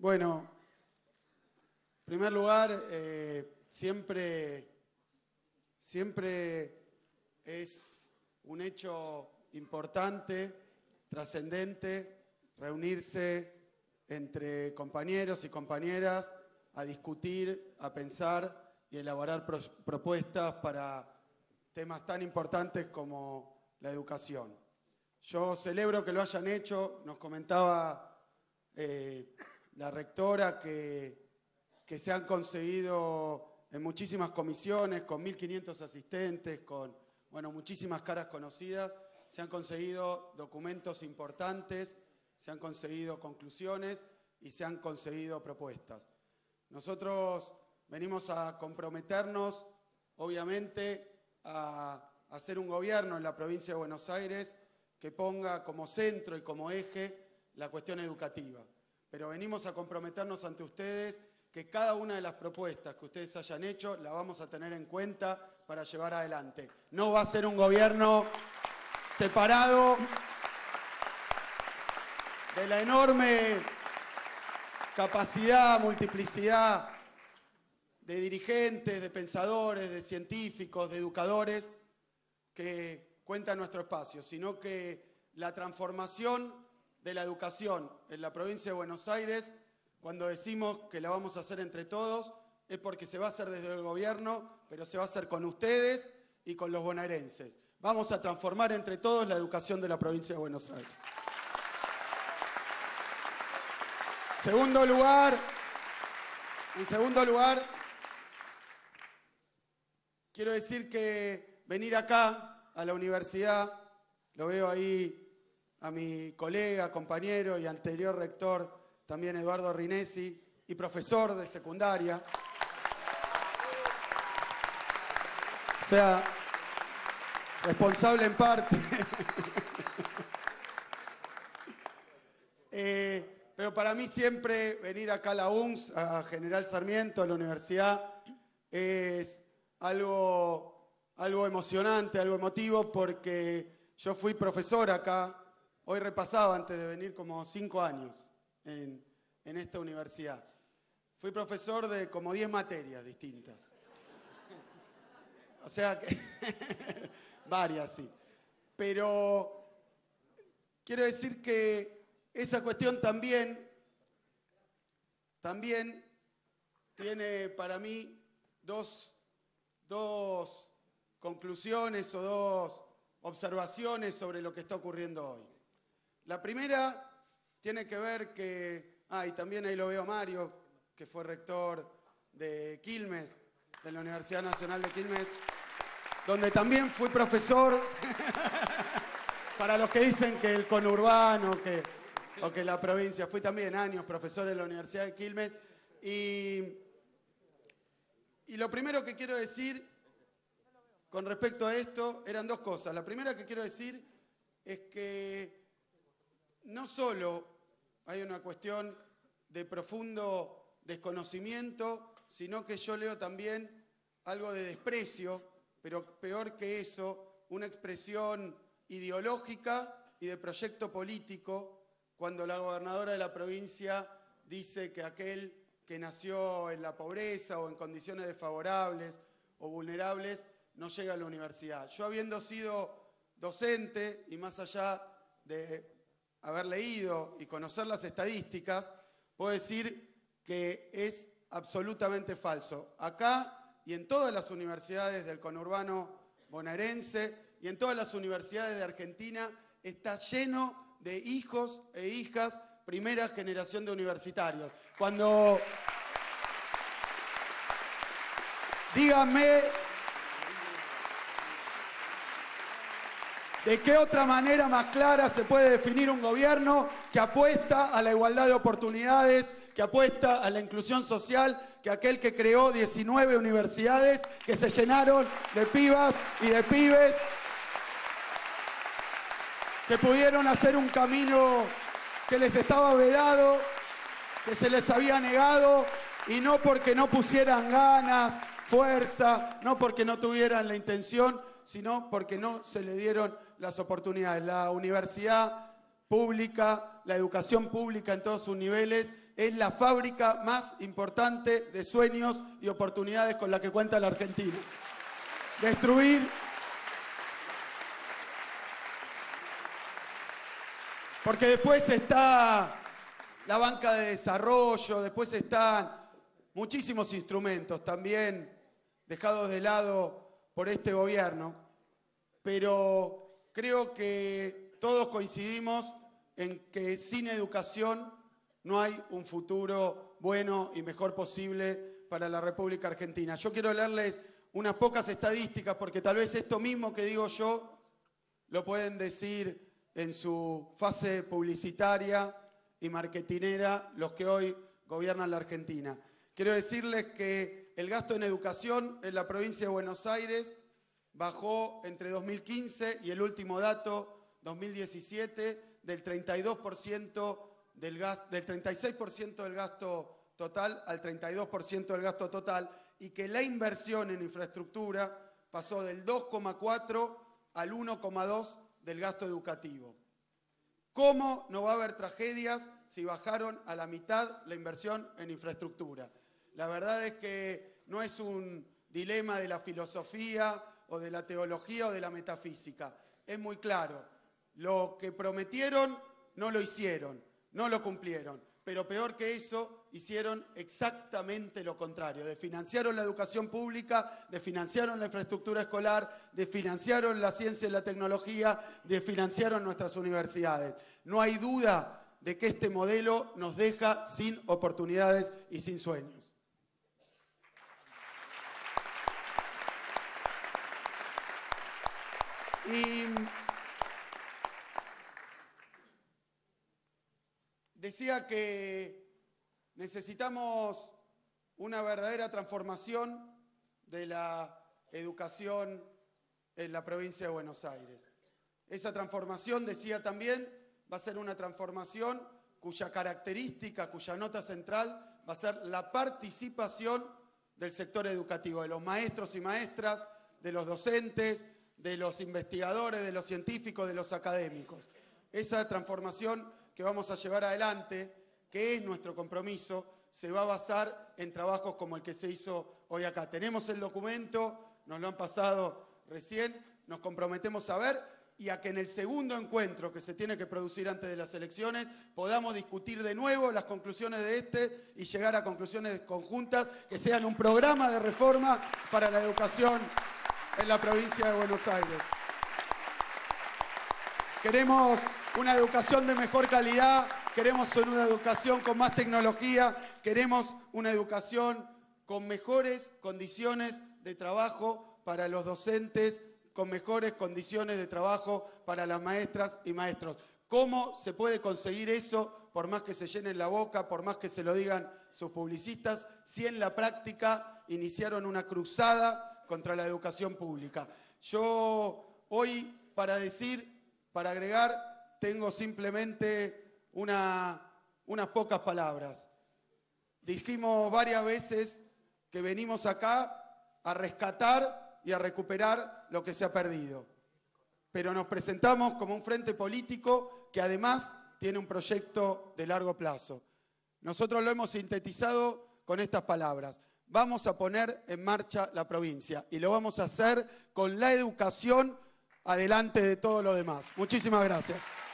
Bueno, en primer lugar, siempre es un hecho importante, trascendente, reunirse entre compañeros y compañeras a discutir, a pensar y elaborar propuestas para temas tan importantes como la educación. Yo celebro que lo hayan hecho. Nos comentaba la rectora que se han conseguido en muchísimas comisiones, con 1.500 asistentes, con muchísimas caras conocidas, se han conseguido documentos importantes, se han conseguido conclusiones y se han conseguido propuestas. Nosotros venimos a comprometernos, obviamente, a hacer un gobierno en la provincia de Buenos Aires que ponga como centro y como eje la cuestión educativa. Pero venimos a comprometernos ante ustedes que cada una de las propuestas que ustedes hayan hecho la vamos a tener en cuenta para llevar adelante. No va a ser un gobierno separado de la enorme capacidad, multiplicidad de dirigentes, de pensadores, de científicos, de educadores que cuenta nuestro espacio, sino que la transformación de la educación en la provincia de Buenos Aires, cuando decimos que la vamos a hacer entre todos, es porque se va a hacer desde el gobierno, pero se va a hacer con ustedes y con los bonaerenses. Vamos a transformar entre todos la educación de la provincia de Buenos Aires. En segundo lugar, quiero decir que venir acá a la universidad, lo veo ahí a mi colega, compañero y anterior rector, también Eduardo Rinesi, y profesor de secundaria. O sea, responsable en parte. Pero para mí siempre venir acá a la UNS, a General Sarmiento, a la universidad, es algo emocionante, algo emotivo, porque yo fui profesor acá. Hoy repasaba antes de venir como 5 años en esta universidad. Fui profesor de como 10 materias distintas. O sea que varias, sí. Pero quiero decir que esa cuestión también tiene para mí dos conclusiones o dos observaciones sobre lo que está ocurriendo hoy. La primera tiene que ver que, y también ahí lo veo a Mario, que fue rector de Quilmes, de la Universidad Nacional de Quilmes, donde también fui profesor, para los que dicen que el conurbano o que la provincia, fui también años profesor en la Universidad de Quilmes, y lo primero que quiero decir con respecto a esto eran dos cosas. La primera que quiero decir es que no solo hay una cuestión de profundo desconocimiento, sino que yo leo también algo de desprecio, pero peor que eso, una expresión ideológica y de proyecto político, cuando la gobernadora de la provincia dice que aquel que nació en la pobreza o en condiciones desfavorables o vulnerables no llega a la universidad. Yo, habiendo sido docente y más allá de haber leído y conocer las estadísticas, puedo decir que es absolutamente falso. Acá y en todas las universidades del conurbano bonaerense y en todas las universidades de Argentina está lleno de hijos e hijas primera generación de universitarios. Cuando... Díganme, ¿de qué otra manera más clara se puede definir un gobierno que apuesta a la igualdad de oportunidades, que apuesta a la inclusión social, que aquel que creó 19 universidades que se llenaron de pibas y de pibes que pudieron hacer un camino que les estaba vedado, que se les había negado, y no porque no pusieran ganas, fuerza, no porque no tuvieran la intención, sino porque no se le dieron las oportunidades. La universidad pública, la educación pública en todos sus niveles es la fábrica más importante de sueños y oportunidades con la que cuenta la Argentina. Destruir, porque después está la banca de desarrollo, después están muchísimos instrumentos también dejados de lado por este gobierno, pero creo que todos coincidimos en que sin educación no hay un futuro bueno y mejor posible para la República Argentina. Yo quiero leerles unas pocas estadísticas porque tal vez esto mismo que digo yo lo pueden decir en su fase publicitaria y marketinera los que hoy gobiernan la Argentina. Quiero decirles que el gasto en educación en la provincia de Buenos Aires bajó entre 2015 y el último dato, 2017, del 36% del gasto total al 32% del gasto total, y que la inversión en infraestructura pasó del 2,4 al 1,2 del gasto educativo. ¿Cómo no va a haber tragedias si bajaron a la mitad la inversión en infraestructura? La verdad es que no es un dilema de la filosofía o de la teología o de la metafísica. Es muy claro. Lo que prometieron no lo hicieron, no lo cumplieron. Pero peor que eso, hicieron exactamente lo contrario. Desfinanciaron la educación pública, desfinanciaron la infraestructura escolar, desfinanciaron la ciencia y la tecnología, desfinanciaron nuestras universidades. No hay duda de que este modelo nos deja sin oportunidades y sin sueños. Y decía que necesitamos una verdadera transformación de la educación en la provincia de Buenos Aires. Esa transformación, decía también, va a ser una transformación cuya característica, cuya nota central va a ser la participación del sector educativo, de los maestros y maestras, de los docentes, de los investigadores, de los científicos, de los académicos. Esa transformación que vamos a llevar adelante, que es nuestro compromiso, se va a basar en trabajos como el que se hizo hoy acá. Tenemos el documento, nos lo han pasado recién, nos comprometemos a ver y a que en el segundo encuentro que se tiene que producir antes de las elecciones podamos discutir de nuevo las conclusiones de este y llegar a conclusiones conjuntas que sean un programa de reforma para la educación en la provincia de Buenos Aires. Queremos una educación de mejor calidad, queremos una educación con más tecnología, queremos una educación con mejores condiciones de trabajo para los docentes, con mejores condiciones de trabajo para las maestras y maestros. ¿Cómo se puede conseguir eso, por más que se llenen la boca, por más que se lo digan sus publicistas, si en la práctica iniciaron una cruzada contra la educación pública? Yo hoy, para agregar, tengo simplemente unas pocas palabras. Dijimos varias veces que venimos acá a rescatar y a recuperar lo que se ha perdido. Pero nos presentamos como un frente político que además tiene un proyecto de largo plazo. Nosotros lo hemos sintetizado con estas palabras. Vamos a poner en marcha la provincia y lo vamos a hacer con la educación adelante de todo lo demás. Muchísimas gracias.